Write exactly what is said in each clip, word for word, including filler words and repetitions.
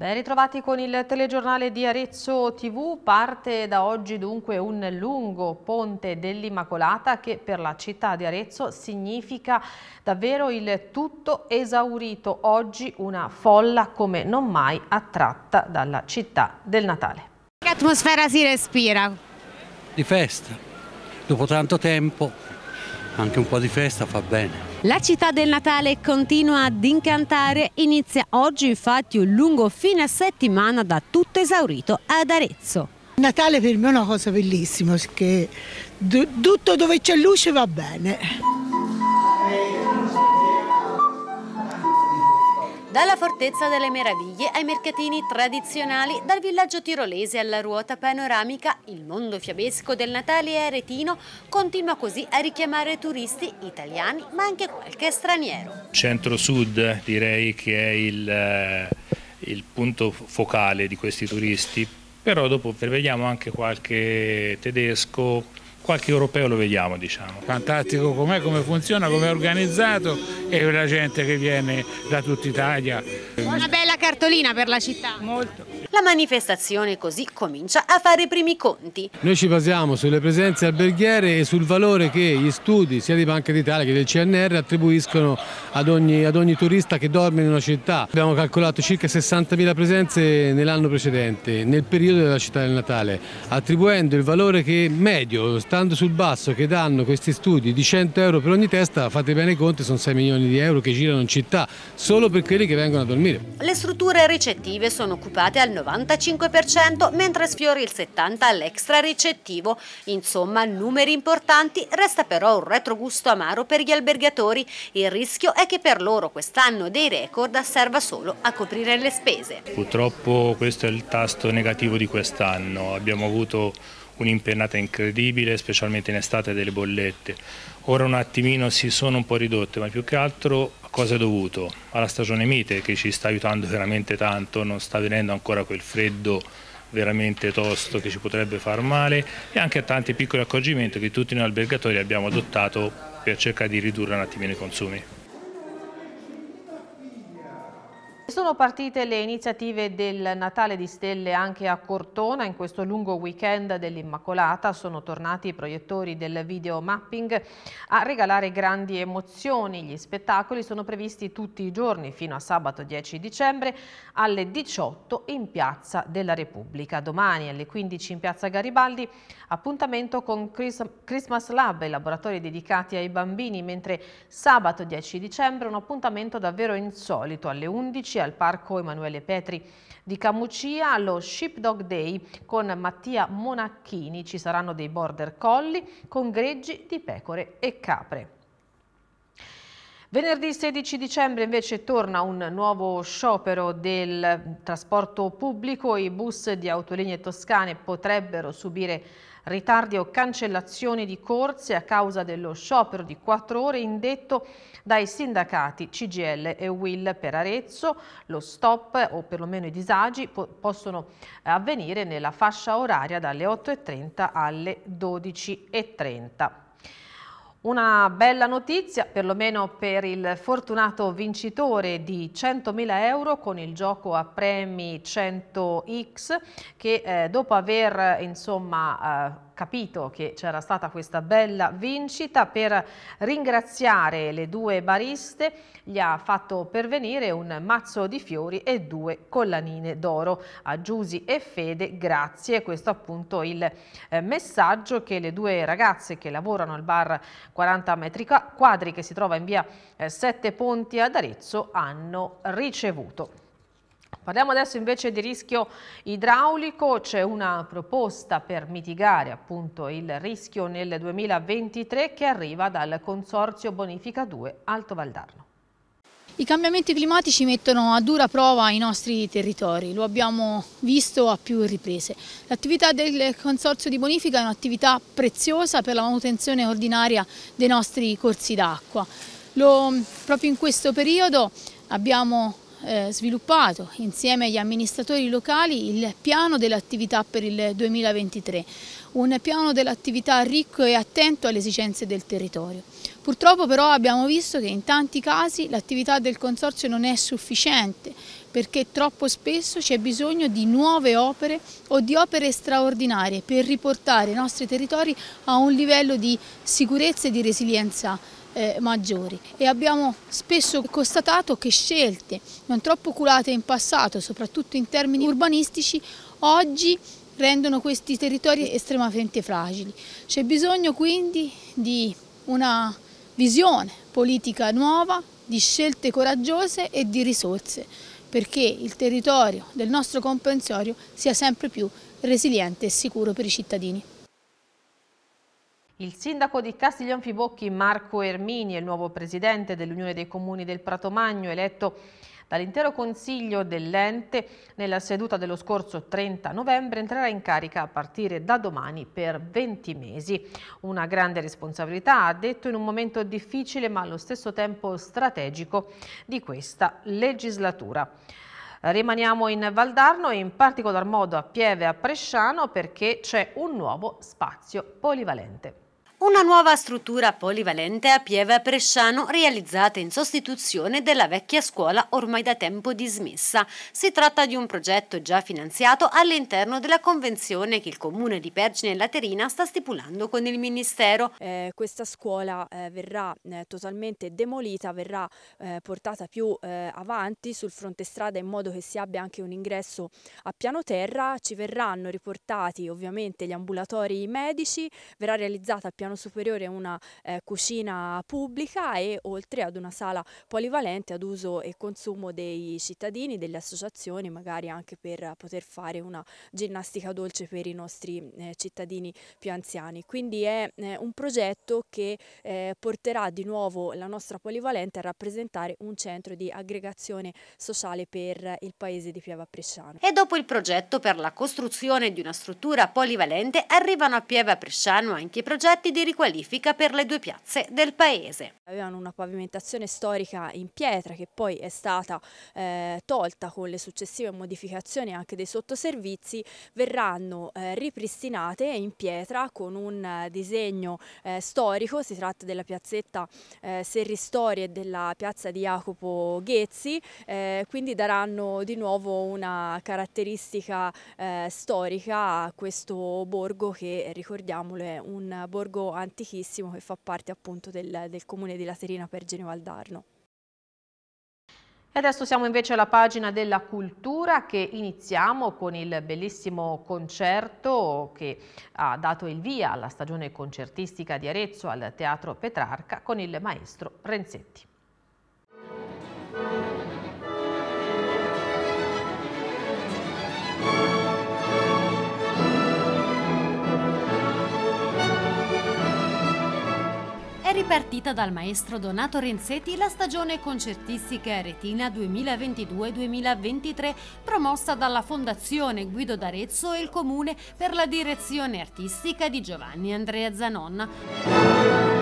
Ben ritrovati con il telegiornale di Arezzo tivù. Parte da oggi dunque un lungo ponte dell'Immacolata che per la città di Arezzo significa davvero il tutto esaurito. Oggi una folla come non mai attratta dalla città del Natale. Che atmosfera si respira? Di festa, dopo tanto tempo anche un po' di festa fa bene. La città del Natale continua ad incantare, inizia oggi infatti un lungo fine settimana da tutto esaurito ad Arezzo. Natale per me è una cosa bellissima perché tutto dove c'è luce va bene. Dalla Fortezza delle Meraviglie ai mercatini tradizionali, dal villaggio tirolese alla ruota panoramica, il mondo fiabesco del Natale aretino continua così a richiamare turisti italiani ma anche qualche straniero. Centro-Sud direi che è il, il punto focale di questi turisti, però dopo vediamo anche qualche tedesco, qualche europeo lo vediamo, diciamo. Fantastico com'è, come funziona, come è organizzato e la gente che viene da tutta Italia. Una bella cartolina per la città. Molto. La manifestazione così comincia a fare i primi conti. Noi ci basiamo sulle presenze alberghiere e sul valore che gli studi sia di Banca d'Italia che del C N R attribuiscono ad ogni, ad ogni turista che dorme in una città. Abbiamo calcolato circa sessantamila presenze nell'anno precedente, nel periodo della città del Natale, attribuendo il valore che medio, stando sul basso, che danno questi studi di cento euro per ogni testa. Fate bene i conti, sono sei milioni di euro che girano in città solo per quelli che vengono a dormire. Le strutture ricettive sono occupate al novantacinque per cento, mentre sfiora il settanta per cento all'extra ricettivo. Insomma, numeri importanti. Resta però un retrogusto amaro per gli albergatori. Il rischio è che per loro quest'anno dei record serva solo a coprire le spese. Purtroppo questo è il tasto negativo di quest'anno. Abbiamo avuto un'impennata incredibile, specialmente in estate, delle bollette. Ora un attimino si sono un po' ridotte, ma più che altro a cosa è dovuto? Alla stagione mite che ci sta aiutando veramente tanto, non sta venendo ancora quel freddo veramente tosto che ci potrebbe far male, e anche a tanti piccoli accorgimenti che tutti noi albergatori abbiamo adottato per cercare di ridurre un attimino i consumi. Sono partite le iniziative del Natale di Stelle anche a Cortona. In questo lungo weekend dell'Immacolata sono tornati i proiettori del video mapping a regalare grandi emozioni. Gli spettacoli sono previsti tutti i giorni fino a sabato dieci dicembre alle diciotto in Piazza della Repubblica. Domani alle quindici in Piazza Garibaldi appuntamento con Christmas Lab, i laboratori dedicati ai bambini, mentre sabato dieci dicembre un appuntamento davvero insolito alle undici al Parco Emanuele Petri di Camucia, allo Sheepdog Day con Mattia Monacchini. Ci saranno dei border collie con greggi di pecore e capre. Venerdì sedici dicembre invece torna un nuovo sciopero del trasporto pubblico. I bus di Autolinee Toscane potrebbero subire ritardi o cancellazioni di corse a causa dello sciopero di quattro ore indetto dai sindacati C G I L e U I L per Arezzo. Lo stop o perlomeno i disagi po possono avvenire nella fascia oraria dalle otto e trenta alle dodici e trenta. Una bella notizia, perlomeno per il fortunato vincitore di centomila euro con il gioco a premi cento X, che eh, dopo aver insomma eh, capito che c'era stata questa bella vincita, per ringraziare le due bariste gli ha fatto pervenire un mazzo di fiori e due collanine d'oro. A Giusy e Fede grazie, questo appunto il eh, messaggio che le due ragazze che lavorano al bar quaranta metri quadri che si trova in via eh, Sette Ponti ad Arezzo hanno ricevuto. Parliamo adesso invece di rischio idraulico. C'è una proposta per mitigare appunto il rischio nel duemilaventitré che arriva dal Consorzio Bonifica due Alto Valdarno. I cambiamenti climatici mettono a dura prova i nostri territori, lo abbiamo visto a più riprese. L'attività del Consorzio di Bonifica è un'attività preziosa per la manutenzione ordinaria dei nostri corsi d'acqua. Proprio in questo periodo abbiamo eh, sviluppato insieme agli amministratori locali il piano dell'attività per il duemilaventitré, un piano dell'attività ricco e attento alle esigenze del territorio. Purtroppo però abbiamo visto che in tanti casi l'attività del Consorzio non è sufficiente perché troppo spesso c'è bisogno di nuove opere o di opere straordinarie per riportare i nostri territori a un livello di sicurezza e di resilienza eh, maggiori. E abbiamo spesso constatato che scelte non troppo curate in passato, soprattutto in termini urbanistici, oggi rendono questi territori estremamente fragili. C'è bisogno quindi di una visione politica nuova, di scelte coraggiose e di risorse, perché il territorio del nostro comprensorio sia sempre più resiliente e sicuro per i cittadini. Il sindaco di Castiglion Fibocchi, Marco Ermini, è il nuovo presidente dell'Unione dei Comuni del Prato Magno, eletto dall'intero consiglio dell'ente. Nella seduta dello scorso trenta novembre entrerà in carica a partire da domani per venti mesi. Una grande responsabilità, ha detto, in un momento difficile ma allo stesso tempo strategico di questa legislatura. Rimaniamo in Valdarno e in particolar modo a Pieve e a Presciano, perché c'è un nuovo spazio polivalente. Una nuova struttura polivalente a Pieve a Presciano, realizzata in sostituzione della vecchia scuola ormai da tempo dismessa. Si tratta di un progetto già finanziato all'interno della convenzione che il Comune di Pergine Laterina sta stipulando con il Ministero. Eh, questa scuola eh, verrà eh, totalmente demolita, verrà eh, portata più eh, avanti sul fronte strada, in modo che si abbia anche un ingresso a piano terra. Ci verranno riportati ovviamente gli ambulatori medici, verrà realizzata a piano superiore una eh, cucina pubblica e oltre ad una sala polivalente ad uso e consumo dei cittadini, delle associazioni, magari anche per poter fare una ginnastica dolce per i nostri eh, cittadini più anziani. Quindi è eh, un progetto che eh, porterà di nuovo la nostra polivalente a rappresentare un centro di aggregazione sociale per il paese di Pieve a Presciano. E dopo il progetto per la costruzione di una struttura polivalente, arrivano a Pieve a Presciano anche i progetti di riqualifica per le due piazze del paese. Avevano una pavimentazione storica in pietra che poi è stata eh, tolta con le successive modificazioni anche dei sottoservizi. Verranno eh, ripristinate in pietra con un eh, disegno eh, storico. Si tratta della piazzetta eh, Serristori e della piazza di Jacopo Ghezzi, eh, quindi daranno di nuovo una caratteristica eh, storica a questo borgo che, ricordiamolo, è un borgo antichissimo che fa parte appunto del, del comune di Laterina Pergine Valdarno. E adesso siamo invece alla pagina della cultura, che iniziamo con il bellissimo concerto che ha dato il via alla stagione concertistica di Arezzo al Teatro Petrarca con il maestro Renzetti. È ripartita dal maestro Donato Renzetti la stagione concertistica aretina duemilaventidue duemilaventitré, promossa dalla Fondazione Guido d'Arezzo e il Comune per la direzione artistica di Giovanni Andrea Zanonna.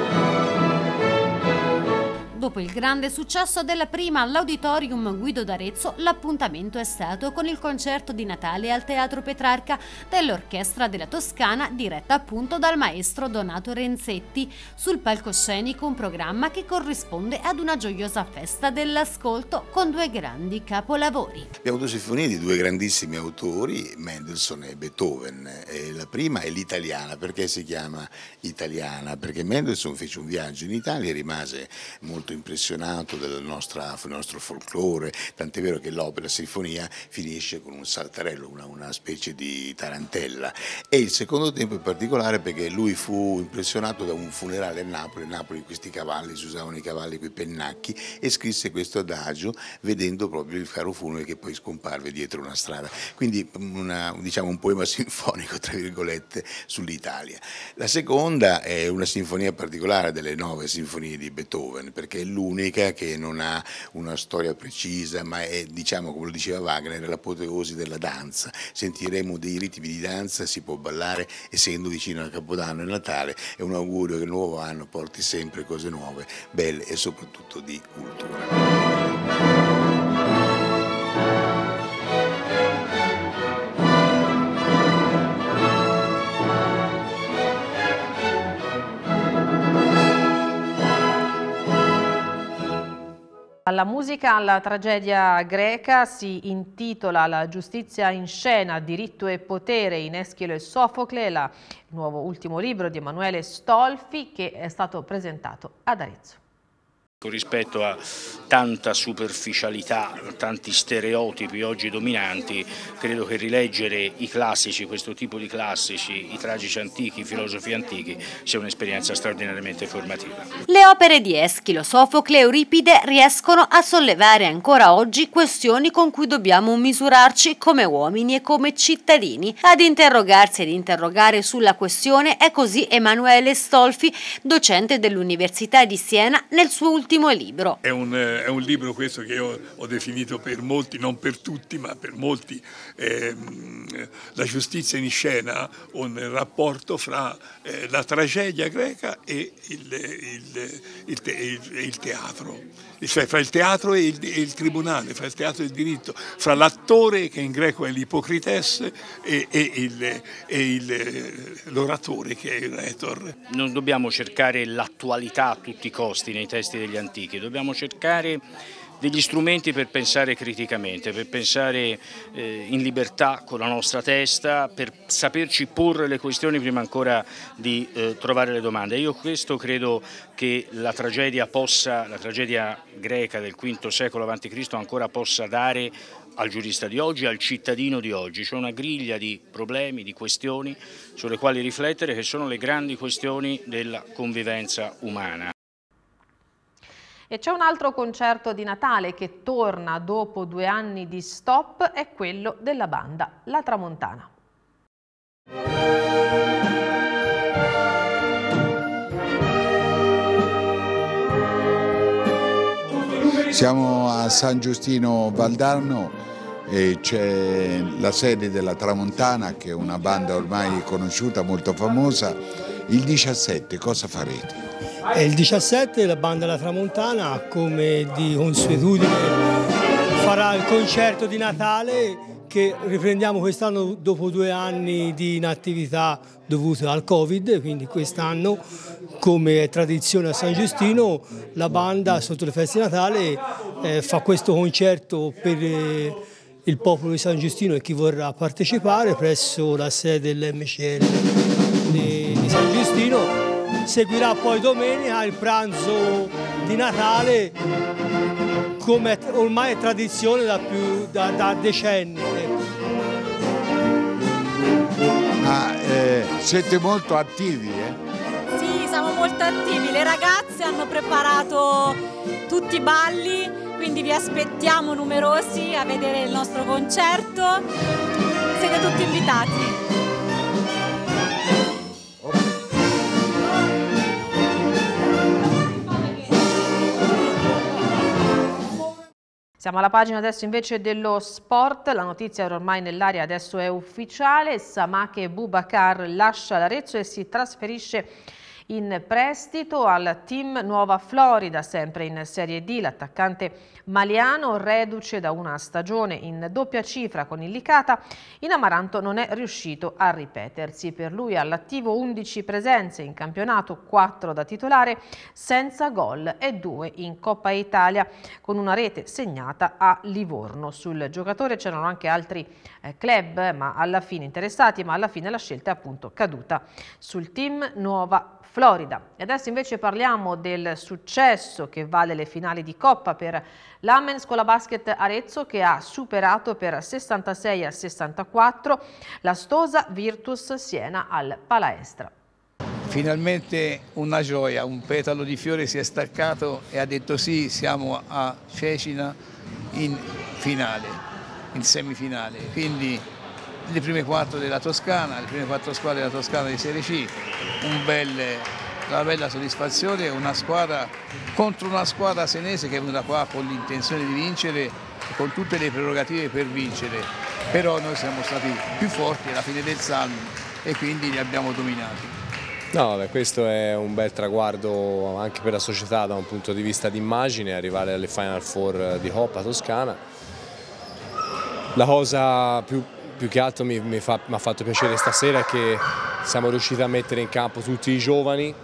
Dopo il grande successo della prima all'Auditorium Guido d'Arezzo, l'appuntamento è stato con il concerto di Natale al Teatro Petrarca dell'Orchestra della Toscana, diretta appunto dal maestro Donato Renzetti. Sul palcoscenico un programma che corrisponde ad una gioiosa festa dell'ascolto con due grandi capolavori. Abbiamo due sinfonie di due grandissimi autori, Mendelssohn e Beethoven. E la prima è l'italiana. Perché si chiama italiana? Perché Mendelssohn fece un viaggio in Italia e rimase molto impressionato del nostra, nostro folklore, tant'è vero che l'opera sinfonia finisce con un saltarello, una, una specie di tarantella. E il secondo tempo in particolare perché lui fu impressionato da un funerale a Napoli. A Napoli questi cavalli, si usavano i cavalli con i pennacchi, e scrisse questo adagio vedendo proprio il carro funebre che poi scomparve dietro una strada. Quindi una, diciamo un poema sinfonico tra virgolette sull'Italia. La seconda è una sinfonia particolare delle nove sinfonie di Beethoven, perché è l'unica che non ha una storia precisa, ma è, diciamo, come lo diceva Wagner, l'apoteosi della danza. Sentiremo dei ritmi di danza, si può ballare, essendo vicino a Capodanno e Natale. È un augurio che il nuovo anno porti sempre cose nuove, belle e soprattutto di cultura. Dalla musica alla tragedia greca si intitola La giustizia in scena, diritto e potere in Eschilo e Sofocle, la, il nuovo ultimo libro di Emanuele Stolfi che è stato presentato ad Arezzo. Rispetto a tanta superficialità, tanti stereotipi oggi dominanti, credo che rileggere i classici, questo tipo di classici, i tragici antichi, i filosofi antichi, sia un'esperienza straordinariamente formativa. Le opere di Eschilo, Sofocle e Euripide riescono a sollevare ancora oggi questioni con cui dobbiamo misurarci come uomini e come cittadini. Ad interrogarsi ed interrogare sulla questione è così Emanuele Stolfi, docente dell'Università di Siena, nel suo ultimo libro. È un, è un libro questo che io ho definito per molti, non per tutti, ma per molti, ehm, la giustizia in scena, un rapporto fra eh, la tragedia greca e il, il, il, te, il, il teatro, cioè fra il teatro e il, e il tribunale, fra il teatro e il diritto, fra l'attore, che in greco è l'ipocrites, e, e l'oratore, che è il rhetor. Non dobbiamo cercare l'attualità a tutti i costi nei testi degli antichi, dobbiamo cercare degli strumenti per pensare criticamente, per pensare eh, in libertà con la nostra testa, per saperci porre le questioni prima ancora di eh, trovare le domande. Io questo credo che la tragedia possa, la tragedia greca del quinto secolo avanti Cristo ancora possa dare al giurista di oggi, al cittadino di oggi. C'è una griglia di problemi, di questioni sulle quali riflettere, che sono le grandi questioni della convivenza umana. E c'è un altro concerto di Natale che torna dopo due anni di stop, è quello della banda La Tramontana. Siamo a San Giustino Valdarno e c'è la sede della Tramontana, che è una banda ormai conosciuta, molto famosa. Il diciassette cosa farete? E il diciassette la banda La Tramontana, come di consuetudine, farà il concerto di Natale che riprendiamo quest'anno dopo due anni di inattività dovute al Covid, quindi quest'anno, come è tradizione a San Giustino, la banda sotto le feste di Natale eh, fa questo concerto per eh, il popolo di San Giustino e chi vorrà partecipare presso la sede dell'M C L di, di San Giustino. Seguirà poi domenica il pranzo di Natale, come ormai è tradizione da, più, da, da decenni. Ah, eh, siete molto attivi, eh? Sì, siamo molto attivi. Le ragazze hanno preparato tutti i balli, quindi vi aspettiamo numerosi a vedere il nostro concerto. Siete tutti invitati. Siamo alla pagina adesso invece dello sport, la notizia era ormai nell'aria, adesso è ufficiale, Samake Boubacar lascia l'Arezzo e si trasferisce in prestito al team Nuova Florida, sempre in Serie D. L'attaccante maliano, reduce da una stagione in doppia cifra con il Licata, in Amaranto non è riuscito a ripetersi. Per lui all'attivo undici presenze in campionato, quattro da titolare, senza gol e due in Coppa Italia, con una rete segnata a Livorno. Sul giocatore c'erano anche altri eh, club ma alla fine interessati, ma alla fine la scelta è appunto caduta sul team Nuova Florida. E adesso invece parliamo del successo che vale le finali di Coppa per l'Amen Scuola Basket Arezzo, che ha superato per sessantasei a sessantaquattro la Stosa Virtus Siena al Palaestra. Finalmente una gioia, un petalo di fiore si è staccato e ha detto sì, siamo a Cecina in finale, in semifinale. Quindi le prime quattro della Toscana, le prime quattro squadre della Toscana di Serie C, un bel, una bella soddisfazione, una squadra contro una squadra senese che è venuta qua con l'intenzione di vincere e con tutte le prerogative per vincere, però noi siamo stati più forti alla fine del salmo e quindi li abbiamo dominati. No, beh, questo è un bel traguardo anche per la società da un punto di vista di immagine, arrivare alle Final Four di Coppa Toscana. La cosa più Più che altro mi, mi, fa, mi ha fatto piacere stasera che siamo riusciti a mettere in campo tutti i giovani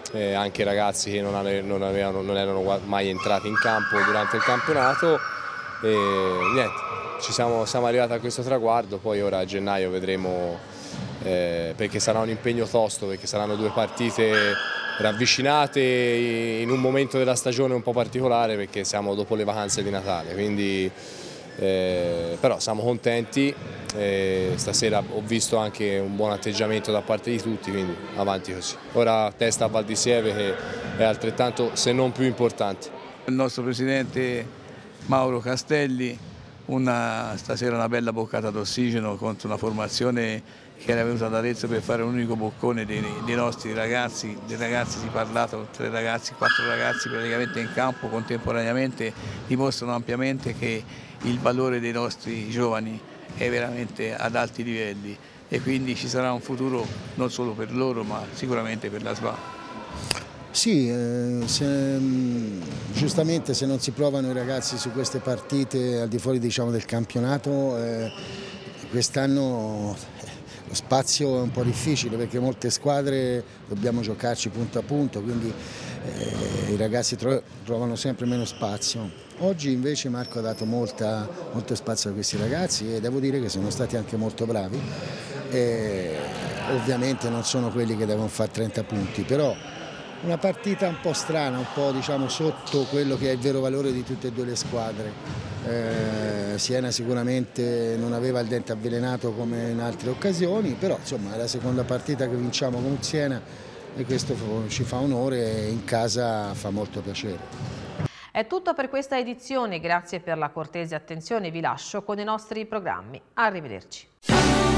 eh, anche ragazzi che non, ave, non, avevano, non erano mai entrati in campo durante il campionato. E niente, ci siamo, siamo arrivati a questo traguardo, poi ora a gennaio vedremo, eh, perché sarà un impegno tosto, perché saranno due partite ravvicinate in un momento della stagione un po' particolare, perché siamo dopo le vacanze di Natale, quindi eh, però siamo contenti. Eh, stasera ho visto anche un buon atteggiamento da parte di tutti, quindi avanti così. Ora testa a Val di Sieve, che è altrettanto se non più importante. Il nostro presidente Mauro Castelli, una, stasera una bella boccata d'ossigeno contro una formazione che era venuta ad Arezzo per fare un unico boccone dei, dei nostri ragazzi. Dei ragazzi si è parlato, tre ragazzi, quattro ragazzi praticamente in campo contemporaneamente, dimostrano ampiamente che il valore dei nostri giovani è veramente ad alti livelli e quindi ci sarà un futuro non solo per loro ma sicuramente per la S V A. Sì, eh, se, giustamente se non si provano i ragazzi su queste partite al di fuori, diciamo, del campionato, eh, quest'anno lo spazio è un po' difficile perché molte squadre dobbiamo giocarci punto a punto, quindi eh, i ragazzi tro trovano sempre meno spazio. Oggi invece Marco ha dato molta, molto spazio a questi ragazzi e devo dire che sono stati anche molto bravi. E ovviamente non sono quelli che devono fare trenta punti, però una partita un po' strana, un po', diciamo, sotto quello che è il vero valore di tutte e due le squadre. Eh, Siena sicuramente non aveva il dente avvelenato come in altre occasioni, però insomma è la seconda partita che vinciamo con Siena e questo ci fa onore e in casa fa molto piacere. È tutto per questa edizione, grazie per la cortese attenzione, vi lascio con i nostri programmi. Arrivederci.